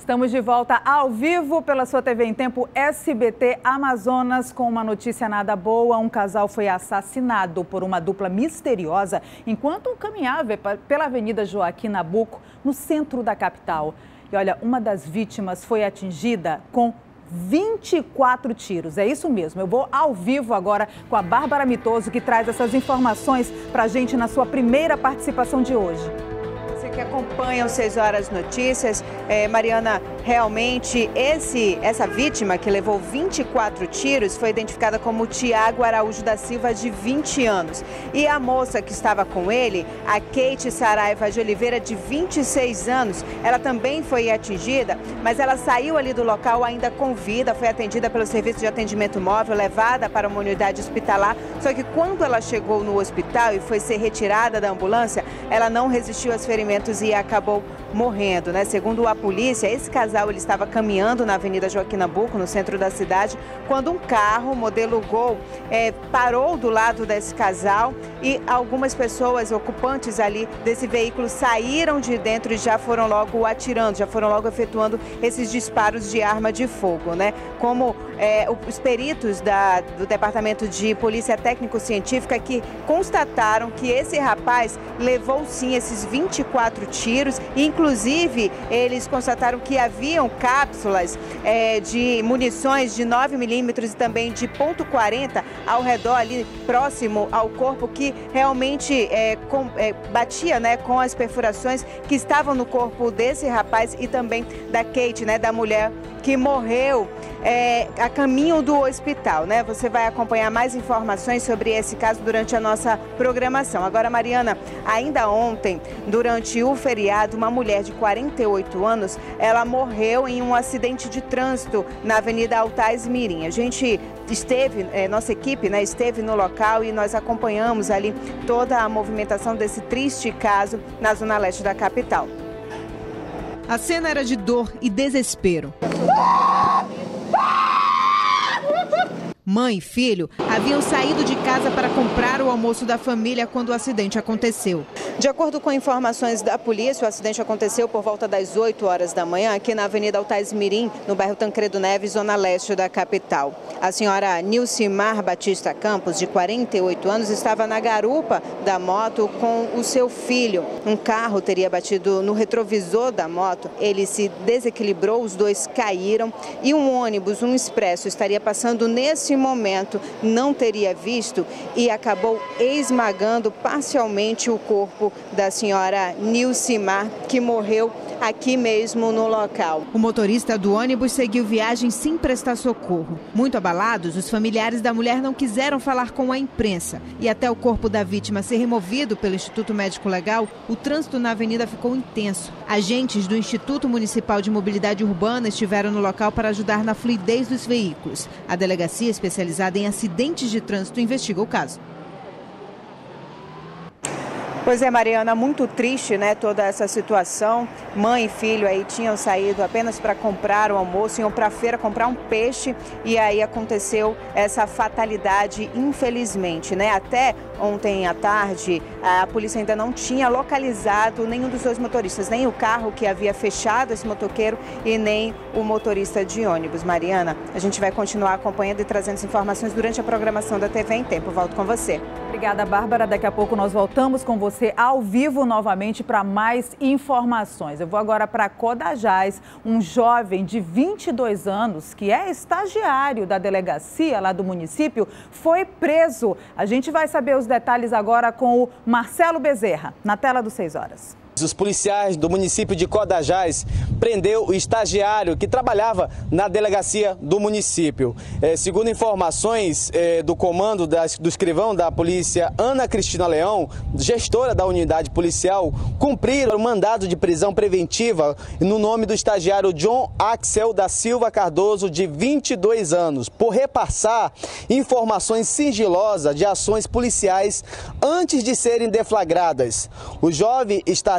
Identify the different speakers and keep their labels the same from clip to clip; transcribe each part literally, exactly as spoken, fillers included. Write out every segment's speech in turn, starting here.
Speaker 1: Estamos de volta ao vivo pela sua T V em Tempo S B T Amazonas com uma notícia nada boa. Um casal foi assassinado por uma dupla misteriosa enquanto caminhava pela Avenida Joaquim Nabuco, no centro da capital. E olha, uma das vítimas foi atingida com vinte e quatro tiros. É isso mesmo. Eu vou ao vivo agora com a Bárbara Mitoso, que traz essas informações para a gente na sua primeira participação de hoje.
Speaker 2: Que acompanham seis horas notícias, é, Mariana, realmente esse, essa vítima que levou vinte e quatro tiros foi identificada como Tiago Araújo da Silva, de vinte anos. E a moça que estava com ele, a Kate Saraiva de Oliveira, de vinte e seis anos, ela também foi atingida, mas ela saiu ali do local ainda com vida, foi atendida pelo Serviço de Atendimento Móvel, levada para uma unidade hospitalar, só que quando ela chegou no hospital e foi ser retirada da ambulância, ela não resistiu aos ferimentos e acabou morrendo, né? Segundo a polícia, esse casal ele estava caminhando na Avenida Joaquim Nabuco, no centro da cidade, quando um carro modelo Gol é, parou do lado desse casal e algumas pessoas ocupantes ali desse veículo saíram de dentro e já foram logo atirando, já foram logo efetuando esses disparos de arma de fogo, né? Como é, os peritos da, do Departamento de Polícia Técnico-Científica que constataram que esse rapaz levou sim esses vinte e quatro tiros, e inclusive eles constataram que haviam cápsulas é, de munições de nove milímetros e também de ponto quarenta ao redor ali próximo ao corpo, que realmente é, com, é, batia, né, com as perfurações que estavam no corpo desse rapaz e também da Kate, né, da mulher que morreu é, a caminho do hospital, né? Você vai acompanhar mais informações sobre esse caso durante a nossa programação. Agora, Mariana, ainda ontem, durante o feriado, uma mulher de quarenta e oito anos, ela morreu em um acidente de trânsito na Avenida Altais Mirim. A gente esteve, é, nossa equipe, né, esteve no local e nós acompanhamos ali toda a movimentação desse triste caso na zona leste da capital.
Speaker 3: A cena era de dor e desespero. Mãe e filho haviam saído de casa para comprar o almoço da família quando o acidente aconteceu.
Speaker 2: De acordo com informações da polícia, o acidente aconteceu por volta das oito horas da manhã aqui na Avenida Altais Mirim, no bairro Tancredo Neves, zona leste da capital. A senhora Nilcimar Batista Campos, de quarenta e oito anos, estava na garupa da moto com o seu filho. Um carro teria batido no retrovisor da moto, ele se desequilibrou, os dois caíram e um ônibus, um expresso, estaria passando nesse momento, não teria visto e acabou esmagando parcialmente o corpo da senhora Nilcimar, que morreu aqui mesmo no local.
Speaker 3: O motorista do ônibus seguiu viagem sem prestar socorro. Muito abalados, os familiares da mulher não quiseram falar com a imprensa. E até o corpo da vítima ser removido pelo Instituto Médico Legal, o trânsito na avenida ficou intenso. Agentes do Instituto Municipal de Mobilidade Urbana estiveram no local para ajudar na fluidez dos veículos. A delegacia especializada em acidentes de trânsito investiga o caso.
Speaker 2: Pois é, Mariana, muito triste, né, toda essa situação. Mãe e filho aí tinham saído apenas para comprar o almoço, iam para a feira comprar um peixe e aí aconteceu essa fatalidade, infelizmente, né? Até ontem à tarde, a polícia ainda não tinha localizado nenhum dos dois motoristas, nem o carro que havia fechado esse motoqueiro e nem o motorista de ônibus. Mariana, a gente vai continuar acompanhando e trazendo as informações durante a programação da T V em Tempo. Volto com você.
Speaker 1: Obrigada, Bárbara. Daqui a pouco nós voltamos com você ao vivo novamente para mais informações. Eu vou agora para Codajás. Um jovem de vinte e dois anos, que é estagiário da delegacia lá do município, foi preso. A gente vai saber os detalhes agora com o Marcelo Bezerra, na tela do seis horas.
Speaker 4: Os policiais do município de Codajás prendeu o estagiário que trabalhava na delegacia do município. É, segundo informações é, do comando da, do escrivão da polícia, Ana Cristina Leão, gestora da unidade policial, cumpriram o mandado de prisão preventiva no nome do estagiário John Axel da Silva Cardoso, de vinte e dois anos, por repassar informações sigilosas de ações policiais antes de serem deflagradas. O jovem estagiário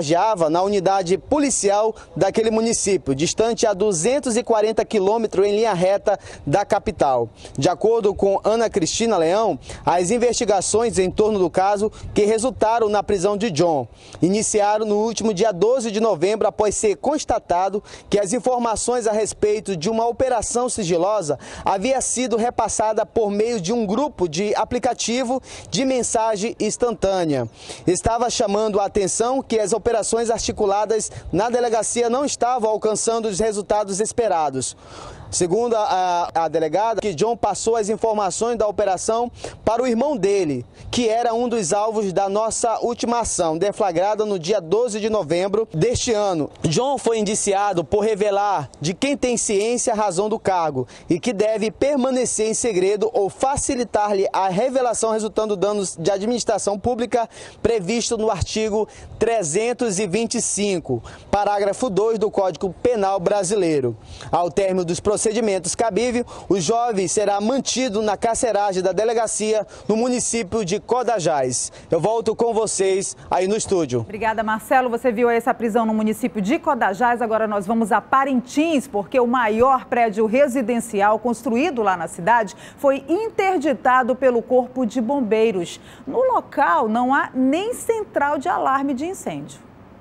Speaker 4: estagiava na unidade policial daquele município, distante a duzentos e quarenta quilômetros em linha reta da capital. De acordo com Ana Cristina Leão, as investigações em torno do caso que resultaram na prisão de John iniciaram no último dia doze de novembro, após ser constatado que as informações a respeito de uma operação sigilosa havia sido repassada por meio de um grupo de aplicativo de mensagem instantânea. Estava chamando a atenção que as operações articuladas na delegacia não estavam alcançando os resultados esperados. Segundo a, a delegada, que John passou as informações da operação para o irmão dele, que era um dos alvos da nossa última ação, deflagrada no dia doze de novembro deste ano. John foi indiciado por revelar de quem tem ciência a razão do cargo e que deve permanecer em segredo ou facilitar-lhe a revelação resultando danos de administração pública previsto no artigo trezentos e vinte e cinco, parágrafo dois do Código Penal Brasileiro. Ao término dos procedimentos procedimentos cabíveis, o jovem será mantido na carceragem da delegacia no município de Codajás. Eu volto com vocês aí no estúdio.
Speaker 1: Obrigada, Marcelo. Você viu essa prisão no município de Codajás. Agora nós vamos a Parintins, porque o maior prédio residencial construído lá na cidade foi interditado pelo Corpo de Bombeiros. No local não há nem central de alarme de incêndio.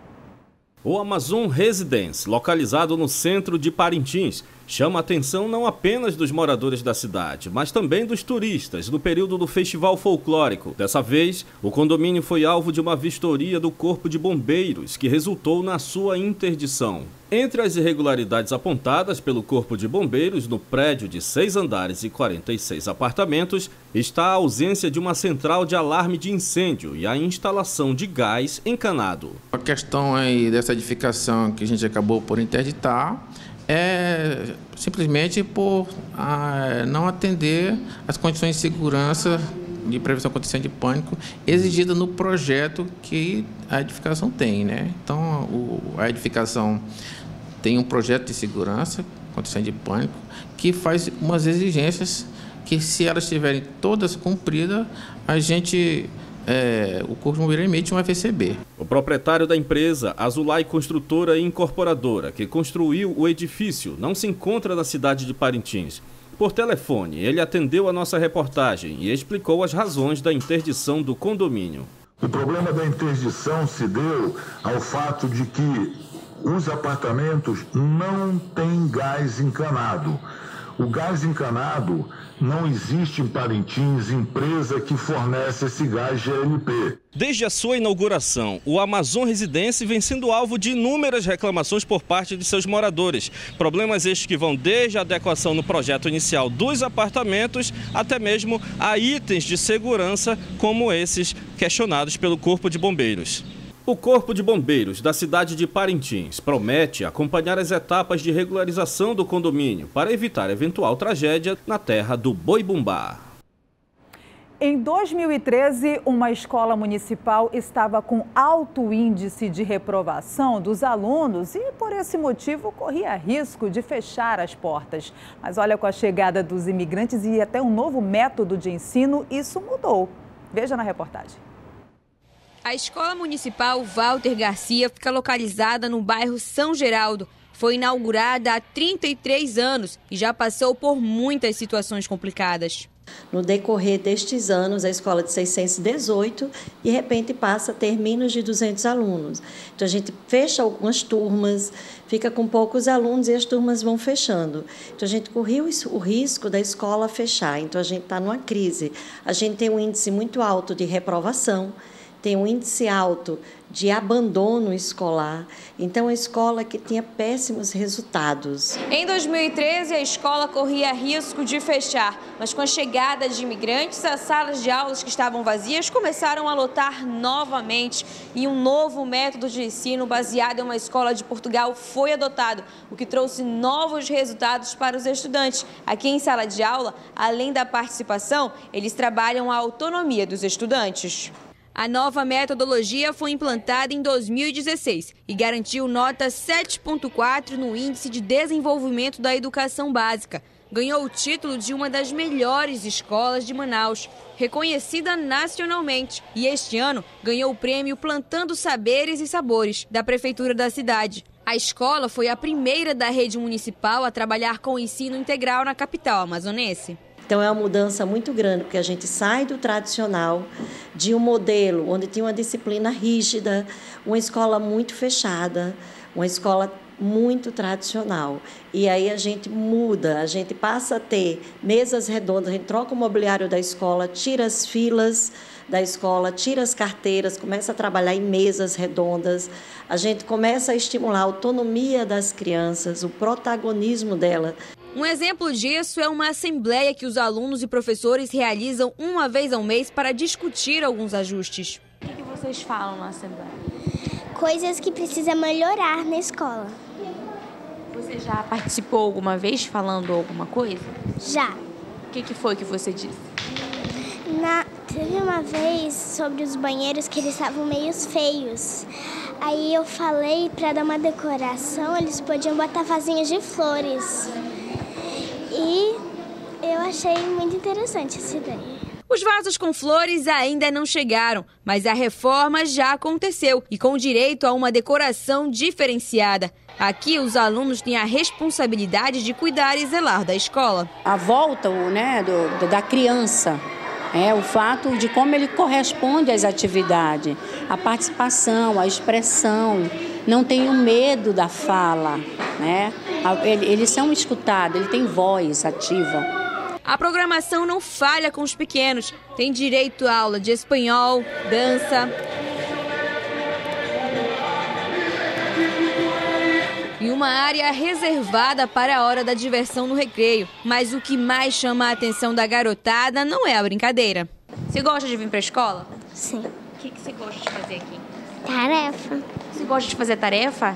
Speaker 5: O Amazon Residence, localizado no centro de Parintins, chama a atenção não apenas dos moradores da cidade, mas também dos turistas no período do Festival Folclórico. Dessa vez, o condomínio foi alvo de uma vistoria do Corpo de Bombeiros, que resultou na sua interdição. Entre as irregularidades apontadas pelo Corpo de Bombeiros no prédio de seis andares e quarenta e seis apartamentos está a ausência de uma central de alarme de incêndio e a instalação de gás encanado.
Speaker 6: A questão aí dessa edificação que a gente acabou por interditar é simplesmente por ah, não atender as condições de segurança de prevenção contra incêndio de pânico exigida no projeto que a edificação tem, né? Então, o, a edificação tem um projeto de segurança contra incêndio de pânico que faz umas exigências que, se elas estiverem todas cumpridas, a gente... É, o Corpo de Bombeiros emite um F C B.
Speaker 5: O proprietário da empresa, Azulay Construtora e Incorporadora, que construiu o edifício, não se encontra na cidade de Parintins. Por telefone, ele atendeu a nossa reportagem e explicou as razões da interdição do condomínio.
Speaker 7: O problema da interdição se deu ao fato de que os apartamentos não têm gás encanado. O gás encanado não existe em Parintins empresa que fornece esse gás G L P.
Speaker 5: Desde a sua inauguração, o Amazon Residence vem sendo alvo de inúmeras reclamações por parte de seus moradores. Problemas estes que vão desde a adequação no projeto inicial dos apartamentos até mesmo a itens de segurança como esses questionados pelo Corpo de Bombeiros. O Corpo de Bombeiros da cidade de Parintins promete acompanhar as etapas de regularização do condomínio para evitar eventual tragédia na terra do Boi-Bumbá.
Speaker 1: Em dois mil e treze, uma escola municipal estava com alto índice de reprovação dos alunos e, por esse motivo, corria risco de fechar as portas. Mas olha, com a chegada dos imigrantes e até um novo método de ensino, isso mudou. Veja na reportagem.
Speaker 8: A Escola Municipal Walter Garcia fica localizada no bairro São Geraldo. Foi inaugurada há trinta e três anos e já passou por muitas situações complicadas.
Speaker 9: No decorrer destes anos, a escola de seiscentos e dezoito, de repente, passa a ter menos de duzentos alunos. Então, a gente fecha algumas turmas, fica com poucos alunos e as turmas vão fechando. Então, a gente correu o risco da escola fechar. Então, a gente está numa crise. A gente tem um índice muito alto de reprovação, tem um índice alto de abandono escolar. Então, a escola que tinha péssimos resultados.
Speaker 8: Em dois mil e treze, a escola corria risco de fechar, mas com a chegada de imigrantes, as salas de aulas que estavam vazias começaram a lotar novamente e um novo método de ensino baseado em uma escola de Portugal foi adotado, o que trouxe novos resultados para os estudantes. Aqui em sala de aula, além da participação, eles trabalham a autonomia dos estudantes. A nova metodologia foi implantada em dois mil e dezesseis e garantiu nota sete ponto quatro no Índice de Desenvolvimento da Educação Básica. ganhou o título de uma das melhores escolas de Manaus, reconhecida nacionalmente. E este ano ganhou o prêmio Plantando Saberes e Sabores, da Prefeitura da cidade. A escola foi a primeira da rede municipal a trabalhar com o ensino integral na capital amazonense.
Speaker 9: Então é uma mudança muito grande, porque a gente sai do tradicional, de um modelo onde tinha uma disciplina rígida, uma escola muito fechada, uma escola muito tradicional. E aí a gente muda, a gente passa a ter mesas redondas, a gente troca o mobiliário da escola, tira as filas da escola, tira as carteiras, começa a trabalhar em mesas redondas, a gente começa a estimular a autonomia das crianças, o protagonismo dela.
Speaker 8: Um exemplo disso é uma assembleia que os alunos e professores realizam uma vez ao mês para discutir alguns ajustes. O que vocês falam na assembleia?
Speaker 10: Coisas que precisa melhorar na escola.
Speaker 8: Você já participou alguma vez falando alguma coisa?
Speaker 10: Já.
Speaker 8: O que, que foi que você disse?
Speaker 10: Na, teve uma vez sobre os banheiros que eles estavam meio feios. Aí eu falei para dar uma decoração, eles podiam botar vasinhas de flores. E eu achei muito interessante essa ideia.
Speaker 8: Os vasos com flores ainda não chegaram, mas a reforma já aconteceu e com direito a uma decoração diferenciada. Aqui, os alunos têm a responsabilidade de cuidar e zelar da escola.
Speaker 11: A volta, né, do, da criança, é o fato de como ele corresponde às atividades, a participação, a expressão, não tem o medo da fala, né? Eles são escutados, ele tem voz ativa.
Speaker 8: A programação não falha com os pequenos. Tem direito a aula de espanhol, dança e uma área reservada para a hora da diversão no recreio. Mas o que mais chama a atenção da garotada não é a brincadeira. Você gosta de vir para a escola?
Speaker 10: Sim.
Speaker 8: O que você gosta de fazer aqui?
Speaker 10: Tarefa.
Speaker 8: Você gosta de fazer tarefas?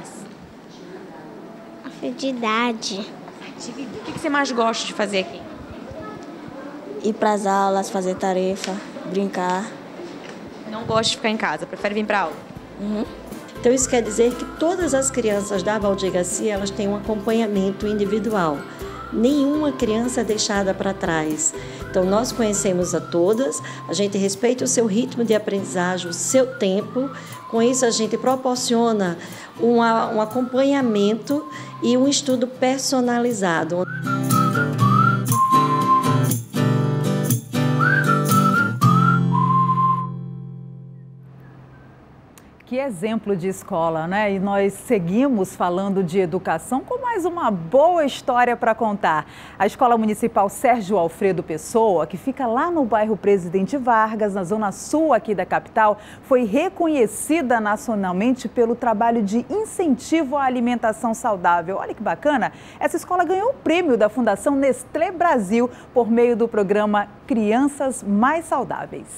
Speaker 10: Atividade.
Speaker 8: O que você mais gosta de fazer aqui?
Speaker 12: Ir para as aulas, fazer tarefa, brincar.
Speaker 8: Não gosta de ficar em casa, prefere vir para aula?
Speaker 9: Uhum. Então isso quer dizer que todas as crianças da Valdir Garcia, elas têm um acompanhamento individual. Nenhuma criança é deixada para trás. Então nós conhecemos a todas, a gente respeita o seu ritmo de aprendizagem, o seu tempo. Com isso a gente proporciona uma, um acompanhamento e um estudo personalizado.
Speaker 1: Que exemplo de escola, né? E nós seguimos falando de educação com mais uma boa história para contar. A Escola Municipal Sérgio Alfredo Pessoa, que fica lá no bairro Presidente Vargas, na zona sul aqui da capital, foi reconhecida nacionalmente pelo trabalho de incentivo à alimentação saudável. Olha que bacana! Essa escola ganhou o prêmio da Fundação Nestlé Brasil por meio do programa Crianças Mais Saudáveis.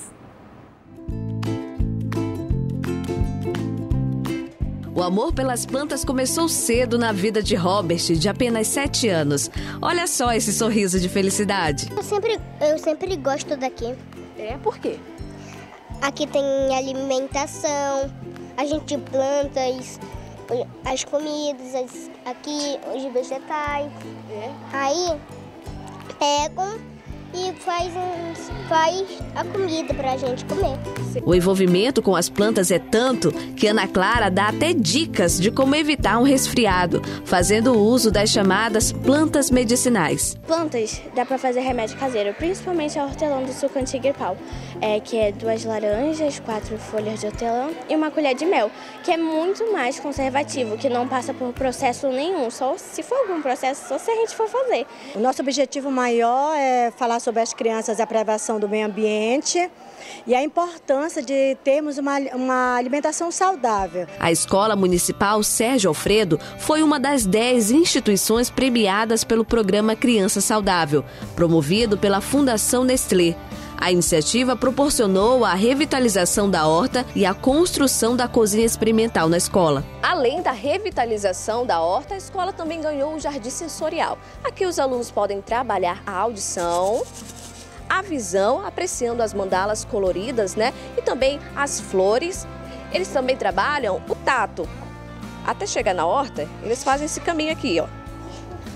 Speaker 13: O amor pelas plantas começou cedo na vida de Robert, de apenas sete anos. Olha só esse sorriso de felicidade.
Speaker 10: Eu sempre, eu sempre gosto daqui.
Speaker 8: É? Por quê?
Speaker 10: Aqui tem alimentação, a gente planta as, as comidas, as, aqui os vegetais.
Speaker 8: É?
Speaker 10: Aí pegam e faz, faz a comida pra gente comer.
Speaker 13: O envolvimento com as plantas é tanto que Ana Clara dá até dicas de como evitar um resfriado, fazendo uso das chamadas plantas medicinais.
Speaker 14: Plantas dá pra fazer remédio caseiro, principalmente a hortelã do suco antigripal, é, que é duas laranjas, quatro folhas de hortelã e uma colher de mel, que é muito mais conservativo, que não passa por processo nenhum, só se for algum processo, só se a gente for fazer.
Speaker 15: O nosso objetivo maior é falar sobre as crianças, a preservação do meio ambiente e a importância de termos uma, uma alimentação saudável.
Speaker 13: A Escola Municipal Sérgio Alfredo foi uma das dez instituições premiadas pelo programa Criança Saudável, promovido pela Fundação Nestlé. A iniciativa proporcionou a revitalização da horta e a construção da cozinha experimental na escola.
Speaker 16: Além da revitalização da horta, a escola também ganhou um jardim sensorial. Aqui os alunos podem trabalhar a audição, a visão, apreciando as mandalas coloridas, né? E também as flores. Eles também trabalham o tato. Até chegar na horta, eles fazem esse caminho aqui, ó.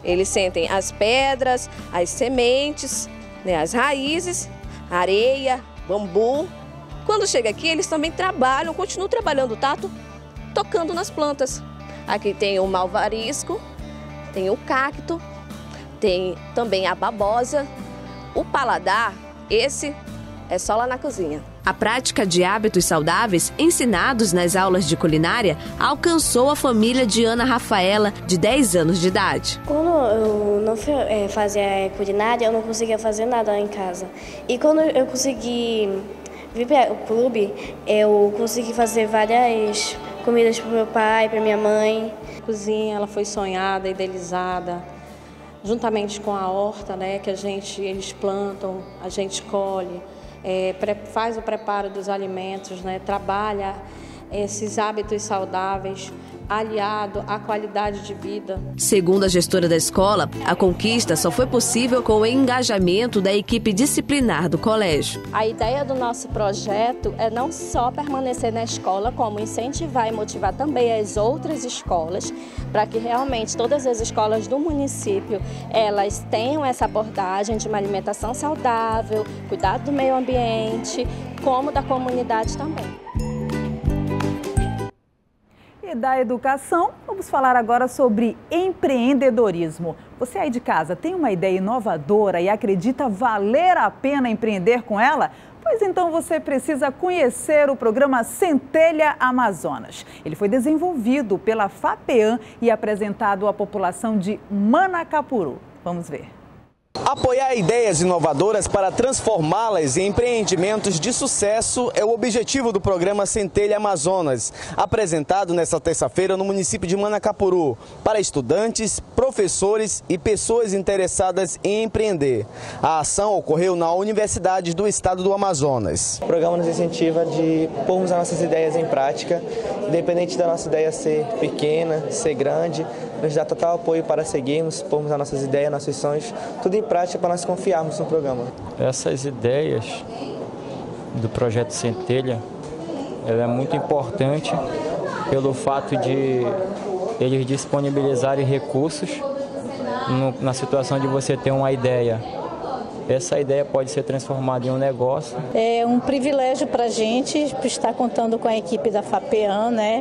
Speaker 16: Eles sentem as pedras, as sementes, né, as raízes, areia, bambu. Quando chega aqui, eles também trabalham, continuam trabalhando o tato, tocando nas plantas. Aqui tem o malvarisco, tem o cacto, tem também a babosa. O paladar, esse é só lá na cozinha.
Speaker 13: A prática de hábitos saudáveis ensinados nas aulas de culinária alcançou a família de Ana Rafaela, de dez anos de idade.
Speaker 14: Quando eu não fazia culinária, eu não conseguia fazer nada em casa. E quando eu consegui vir para o clube, eu consegui fazer várias comidas para o meu pai, para minha mãe.
Speaker 17: A cozinha, ela foi sonhada, idealizada, juntamente com a horta, né, que a gente, eles plantam, a gente colhe. É, faz o preparo dos alimentos, né, trabalha esses hábitos saudáveis aliado à qualidade de vida.
Speaker 13: Segundo a gestora da escola, a conquista só foi possível com o engajamento da equipe disciplinar do colégio.
Speaker 18: A ideia do nosso projeto é não só permanecer na escola, como incentivar e motivar também as outras escolas, para que realmente todas as escolas do município, elas tenham essa abordagem de uma alimentação saudável, cuidado do meio ambiente, como da comunidade também.
Speaker 1: E da educação, vamos falar agora sobre empreendedorismo. Você aí de casa tem uma ideia inovadora e acredita valer a pena empreender com ela? Pois então você precisa conhecer o programa Centelha Amazonas. Ele foi desenvolvido pela FAPEAM e apresentado à população de Manacapuru. Vamos ver.
Speaker 4: Apoiar ideias inovadoras para transformá-las em empreendimentos de sucesso é o objetivo do programa Centelha Amazonas, apresentado nesta terça-feira no município de Manacapuru, para estudantes, professores e pessoas interessadas em empreender. A ação ocorreu na Universidade do Estado do Amazonas.
Speaker 19: O programa nos incentiva de pormos as nossas ideias em prática, independente da nossa ideia ser pequena, ser grande, nos dá total apoio para seguirmos, pormos as nossas ideias, nossos sonhos, tudo em prática para nós confiarmos no programa.
Speaker 20: Essas ideias do projeto Centelha, ela é muito importante pelo fato de eles disponibilizarem recursos no, na situação de você ter uma ideia. Essa ideia pode ser transformada em um negócio.
Speaker 21: É um privilégio para a gente estar contando com a equipe da FAPEAM, né?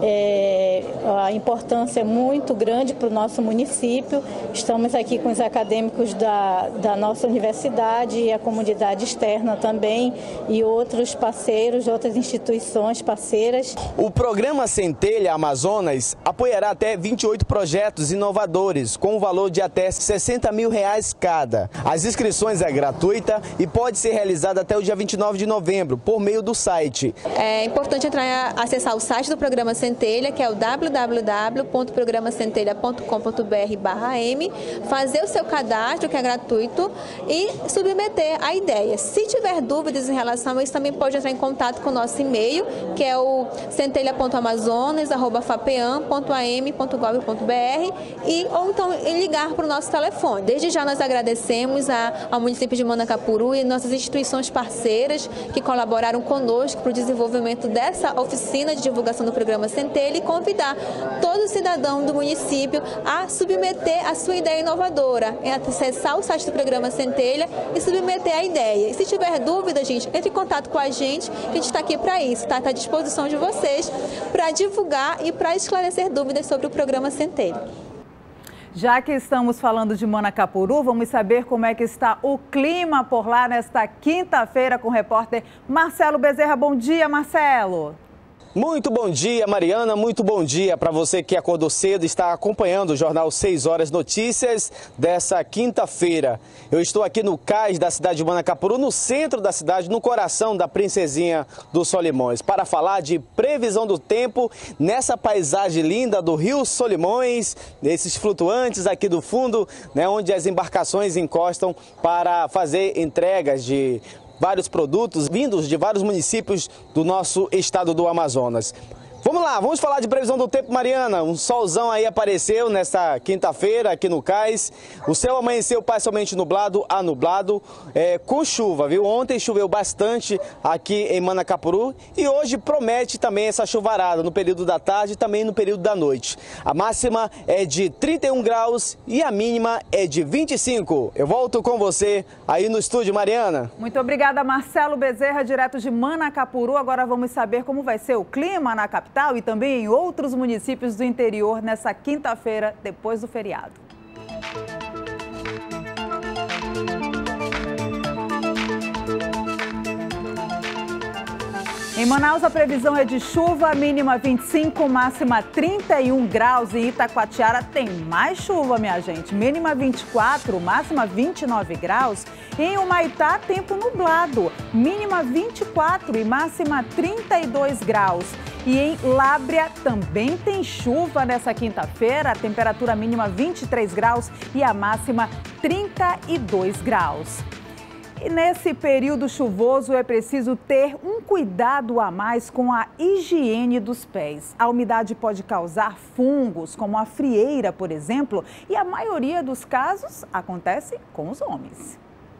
Speaker 21: É, a importância é muito grande para o nosso município. Estamos aqui com os acadêmicos da, da nossa universidade e a comunidade externa também e outros parceiros, outras instituições parceiras.
Speaker 4: O programa Centelha Amazonas apoiará até vinte e oito projetos inovadores com um valor de até sessenta mil reais cada. As inscrições é gratuita e pode ser realizada até o dia vinte e nove de novembro, por meio do site.
Speaker 22: É importante entrar, acessar o site do programa Centelha, que é o w w w ponto programa centelha ponto com ponto b r barra m, fazer o seu cadastro, que é gratuito, e submeter a ideia. Se tiver dúvidas em relação a isso, também pode entrar em contato com o nosso e-mail, que é o centelha ponto amazonas arroba fapeam ponto a m ponto gov ponto b r, e, ou então ligar para o nosso telefone. Desde já nós agradecemos a, ao município de Manacapuru e nossas instituições parceiras que colaboraram conosco para o desenvolvimento dessa oficina de divulgação do programa Centelha e convidar todo cidadão do município a submeter a sua ideia inovadora, é acessar o site do programa Centelha e submeter a ideia. E se tiver dúvida, gente, entre em contato com a gente, que a gente está aqui para isso, tá? Está à disposição de vocês para divulgar e para esclarecer dúvidas sobre o programa Centelha.
Speaker 1: Já que estamos falando de Manacapuru, vamos saber como é que está o clima por lá nesta quinta-feira com o repórter Marcelo Bezerra. Bom dia, Marcelo.
Speaker 4: Muito bom dia, Mariana, muito bom dia para você que acordou cedo e está acompanhando o Jornal seis Horas Notícias dessa quinta-feira. Eu estou aqui no cais da cidade de Manacapuru, no centro da cidade, no coração da Princesinha dos Solimões, para falar de previsão do tempo nessa paisagem linda do Rio Solimões, nesses flutuantes aqui do fundo, né, onde as embarcações encostam para fazer entregas de vários produtos vindos de vários municípios do nosso estado do Amazonas. Vamos lá, vamos falar de previsão do tempo, Mariana. Um solzão aí apareceu nesta quinta-feira aqui no Cais. O céu amanheceu parcialmente nublado a nublado, é, com chuva, viu? Ontem choveu bastante aqui em Manacapuru e hoje promete também essa chuvarada no período da tarde e também no período da noite. A máxima é de trinta e um graus e a mínima é de vinte e cinco. Eu volto com você aí no estúdio, Mariana.
Speaker 1: Muito obrigada, Marcelo Bezerra, direto de Manacapuru. Agora vamos saber como vai ser o clima na capital e também em outros municípios do interior nessa quinta-feira, depois do feriado. Em Manaus, a previsão é de chuva, mínima vinte e cinco, máxima trinta e um graus. Em Itacoatiara tem mais chuva, minha gente. Mínima vinte e quatro, máxima vinte e nove graus. Em Humaitá, tempo nublado. Mínima vinte e quatro e máxima trinta e dois graus. E em Lábrea também tem chuva nessa quinta-feira. A temperatura mínima vinte e três graus e a máxima trinta e dois graus. E nesse período chuvoso é preciso ter um cuidado a mais com a higiene dos pés. A umidade pode causar fungos, como a frieira, por exemplo, e a maioria dos casos acontece com os homens.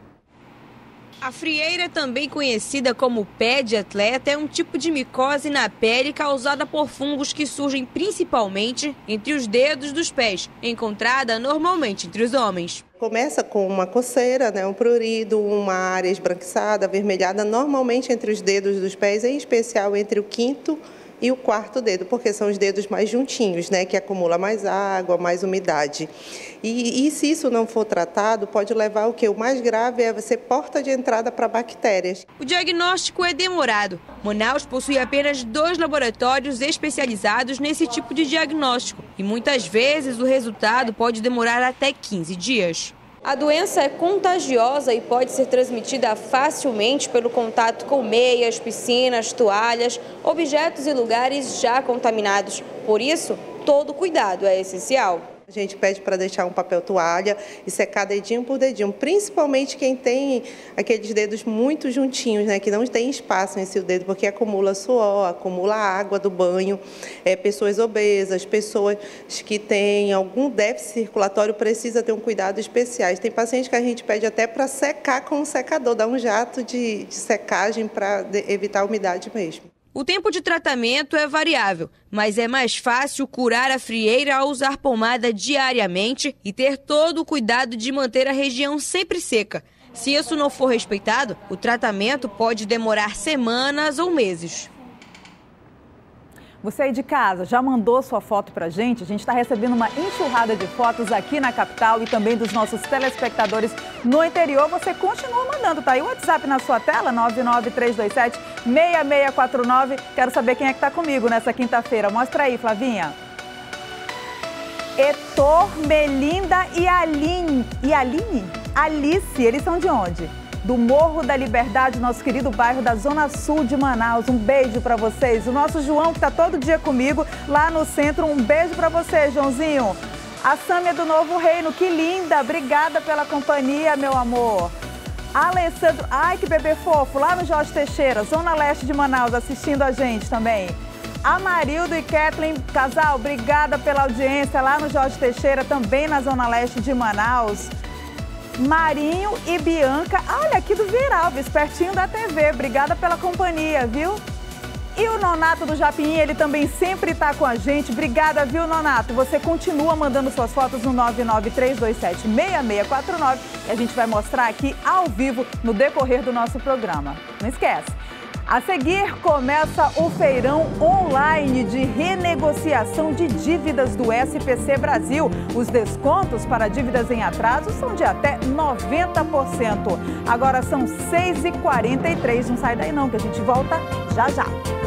Speaker 8: A frieira, também conhecida como pé de atleta, é um tipo de micose na pele causada por fungos que surgem principalmente entre os dedos dos pés, encontrada normalmente entre os homens.
Speaker 2: Começa com uma coceira, né, um prurido, uma área esbranquiçada, avermelhada, normalmente entre os dedos dos pés, em especial entre o quinto e o quarto dedo, porque são os dedos mais juntinhos, né, que acumula mais água, mais umidade. E, e se isso não for tratado, pode levar ao que? O mais grave é ser porta de entrada para bactérias.
Speaker 8: O diagnóstico é demorado. Manaus possui apenas dois laboratórios especializados nesse tipo de diagnóstico e muitas vezes o resultado pode demorar até quinze dias. A doença é contagiosa e pode ser transmitida facilmente pelo contato com meias, piscinas, toalhas, objetos e lugares já contaminados. Por isso, todo cuidado é essencial.
Speaker 2: A gente pede para deixar um papel toalha e secar dedinho por dedinho, principalmente quem tem aqueles dedos muito juntinhos, né, que não tem espaço em seu dedo, porque acumula suor, acumula água do banho. É, pessoas obesas, pessoas que têm algum déficit circulatório precisam ter um cuidado especial. Tem pacientes que a gente pede até para secar com um secador, dar um jato de, de secagem para evitar a umidade mesmo.
Speaker 8: O tempo de tratamento é variável, mas é mais fácil curar a frieira ao usar pomada diariamente e ter todo o cuidado de manter a região sempre seca. Se isso não for respeitado, o tratamento pode demorar semanas ou meses.
Speaker 1: Você aí de casa já mandou sua foto pra gente? A gente está recebendo uma enxurrada de fotos aqui na capital e também dos nossos telespectadores no interior. Você continua mandando, tá aí o WhatsApp na sua tela, nove nove três dois sete, seis seis quatro nove. Quero saber quem é que tá comigo nessa quinta-feira. Mostra aí, Flavinha. Heitor, Melinda e Aline. E Aline? Alice, eles são de onde? Do Morro da Liberdade, nosso querido bairro da Zona Sul de Manaus. Um beijo para vocês. O nosso João, que está todo dia comigo lá no centro. Um beijo para você, Joãozinho. A Sâmia do Novo Reino, que linda. Obrigada pela companhia, meu amor. Alessandro, ai que bebê fofo, lá no Jorge Teixeira, Zona Leste de Manaus, assistindo a gente também. Amarildo e Kathleen, casal, obrigada pela audiência lá no Jorge Teixeira, também na Zona Leste de Manaus. Marinho e Bianca, olha aqui do Viralves, pertinho da T V, obrigada pela companhia, viu? E o Nonato do Japim, ele também sempre está com a gente, obrigada, viu, Nonato? Você continua mandando suas fotos no nove nove três dois sete, seis seis quatro nove e a gente vai mostrar aqui ao vivo no decorrer do nosso programa. Não esquece. A seguir, começa o feirão online de renegociação de dívidas do S P C Brasil. Os descontos para dívidas em atraso são de até noventa por cento. Agora são seis e quarenta e três. Não sai daí não, que a gente volta já já.